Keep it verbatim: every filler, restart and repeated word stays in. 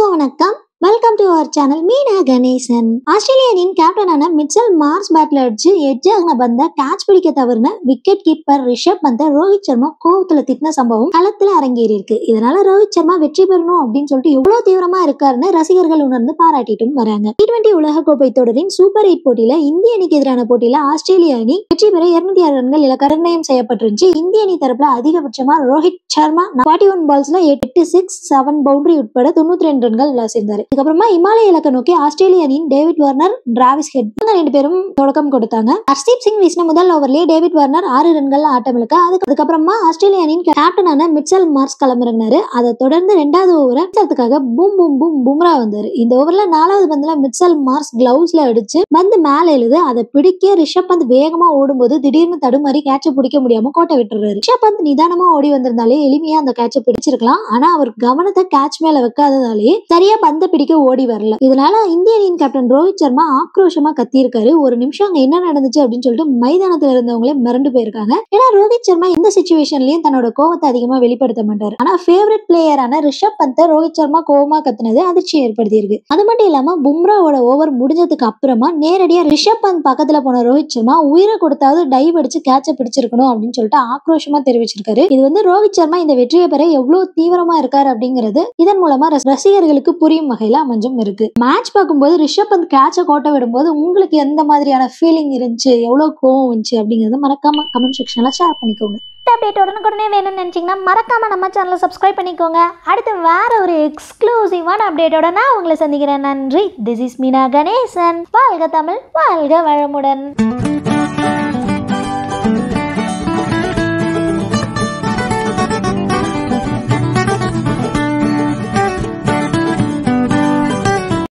எல்லாருக்கும் வணக்கம். Welcome to our channel Meena Ganesan. ஆஸ்திரேலிய அணியின் கேப்டனான மிச்சல் மார்ஸ் பேட்ல அடிச்சு எட்ஜ் ஆகின பந்த கேட்ச் பிடிக்க தவறுன விக்கெட் கீப்பர் ரிஷப் பந்த ரோஹித் சர்மா கோவத்துல திட்டின சம்பவம் களத்துல அரங்கேறி இருக்கு. இதனால ரோஹித் சர்மா வெற்றி பெறணும் அப்படின்னு சொல்லிட்டு எவ்வளவு தீவிரமா இருக்காருன்னு ரசிகர்கள் உணர்ந்து பாராட்டிட்டும் வராங்க. டி டுவெண்டி உலக கோப்பை தொடரின் சூப்பர் எயிட் போட்டியில இந்திய அணிக்கு எதிரான போட்டியில ஆஸ்திரேலிய அணி வெற்றி பெற இருநூத்தி ஆறு ரன்கள் இலக்க நிர்ணயம் செய்யப்பட்டிருந்துச்சு. இந்திய அணி தரப்புல அதிகபட்சமா ரோஹித் சர்மா நாற்பத்தி ஒன்று பால்ஸ்ல எட்டு சிக்ஸ் செவன் பவுண்டரி உட்பட தொண்ணூத்தி ரெண்டு ரன்கள் விளாசிருந்தாரு. அதுக்கப்புறமா இமாலய இலக்கை நோக்கி ஆஸ்திரேலிய அணியின் டேவிட் வார்னர், டிராவிஸ் ஹெட் இவங்க ரெண்டு பேரும் தொடக்கம் கொடுத்தாங்க. ஹர்ஷ்தீப் சிங் வீசின முதல் ஓவர்லயே டேவிட் வார்னர் ஆறு ரன்கள் ஆட்டம் இழுக்க அதுக்கப்புறமா ஆஸ்திரேலிய அணியின் கேப்டனான மிச்சல் மார்ஸ் களமிறங்கினாரு. அதை தொடர்ந்து ரெண்டாவது ஓவரை பூம் பூம் பூம் பும்ரா வந்தாரு. இந்த ஓவர்ல நாலாவது பந்துல மிச்சல் மார்ஸ் கிளவுஸ்ல அடிச்சு பந்து மேல எழுது. அதை பிடிக்க ரிஷப் பந்த் வேகமா ஓடும்போது திடீர்னு தடுமாறி கேட்ச பிடிக்க முடியாம கோட்டை விட்டுறாரு. ரிஷப் பந்த் நிதானமா ஓடி வந்திருந்தாலே எளிமையா அந்த கேட்ச பிடிச்சிருக்கலாம். ஆனா அவர் கவனத்தை கேட்ச் மேல வைக்காததாலேயே சரியா பந்தை பிடிக்க ஓடி வரல. இதனால இந்திய அணியின் கேப்டன் ரோஹித் சர்மா ஆக்ரோஷமா கத்தியிருக்காரு. ஒரு நிமிஷம் அங்க என்ன நடந்துச்சு அப்படின்னு சொல்லிட்டு மைதானத்துல இருந்தவங்களே மிரண்டு போயிருக்காங்க. ஏன்னா ரோஹித் சர்மா இந்த சிச்சுவேஷன்லயும் தன்னோட கோவத்தை அதிகமா வெளிப்படுத்த மாட்டாரு. ஆனா ஃபேவரட் பிளேயரான ரிஷப் பந்த் ரோஹித் சர்மா கோவமா கத்தினது அதிர்ச்சி ஏற்படுத்தி இருக்கு. அது மட்டும் இல்லாம பும்ராவோட ஓவர் முடிஞ்சதுக்கு அப்புறமா நேரடியா ரிஷப் பந்த் பக்கத்துல போன ரோஹித் சர்மா உயிரை கொடுத்தாவது டைவ் அடிச்சு கேட்ச பிடிச்சிருக்கணும் அப்படின்னு சொல்லிட்டு ஆக்ரோஷமா தெரிவிச்சிருக்காரு. இது வந்து ரோஹித் சர்மா இந்த வெற்றியை பெற எவ்வளவு தீவிரமா இருக்காரு அப்படிங்கிறது இதன் மூலமா ரசிகர்களுக்கு புரியும் வகையில அமைஞ்சும் இருக்கு. மேட்ச் பார்க்கும்போது ரிஷப் பந்த் கேட்ச கோட்டை விடும்போது உங்களுக்கு எந்த மாதிரியான ஃபீலிங் இருந்துச்சு, எவ்வளவு கோவம் இருந்துச்சு அப்படிங்கறத மறக்காம கமெண்ட் செக்ஷன்ல ஷேர் பண்ணிக்கோங்க. அப்டேட் உடனுக்குடனே வேணும்னு நினைச்சீங்கன்னா மறக்காம நம்ம சேனலை சப்ஸ்கிரைப் பண்ணிக்கோங்க. அடுத்து வேற ஒரு எக்ஸ்க்ளூசிவான அப்டேட்டோட நான் உங்களை சந்திக்கிறேன். நன்றி. This is Meena Ganesan. வாழ்க தமிழ், வாழ்க வளமுடன்.